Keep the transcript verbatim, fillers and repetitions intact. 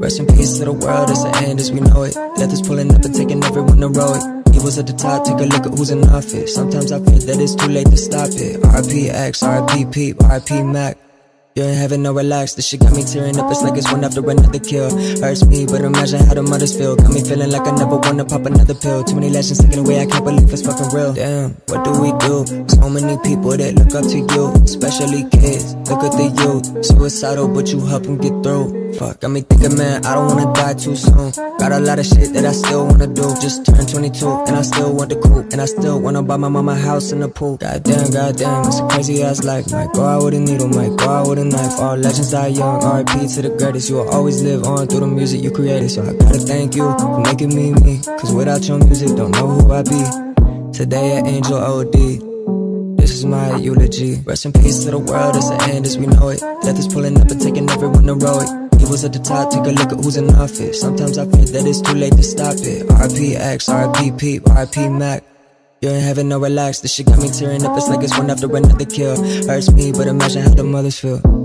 Rest in peace to the world, it's the end as we know it. Death is pulling up and taking everyone heroic. Evils at the top, take a look at who's in office. Sometimes I fear that it's too late to stop it. R I P X, R I P Peep, R I P Mac. You're in heaven, no relax, this shit got me tearing up. It's like it's one after another kill. Hurts me, but imagine how the mothers feel. Got me feeling like I never wanna pop another pill. Too many legends taken away, I can't believe it's fucking real. Damn, what do we do? So many people that look up to you, especially kids, look at the youth. Suicidal, but you help them get through. Fuck, got me thinking, man, I don't wanna die too soon. Got a lot of shit that I still wanna do. Just turned twenty-two, and I still want the coupe. And I still wanna buy my mama a house and a pool. Goddamn, goddamn, it's a crazy ass life. Might go out with a needle, might go out with a knife. All legends die young, R I P to the greatest. You will always live on through the music you created. So I gotta thank you for making me me. Cause without your music, don't know who I be. Today at Angel O D, this is my eulogy. Rest in peace to the world, it's the end as we know it. Death is pulling up and taking everyone heroic. Evils at the top, take a look at who's in office. Sometimes I fear that it's too late to stop it. R I P X, R I P Peep, R I P Mac. You're in heaven, no relax, this shit got me tearing up. It's like it's one after another kill. Hurts me, but imagine how the mothers feel.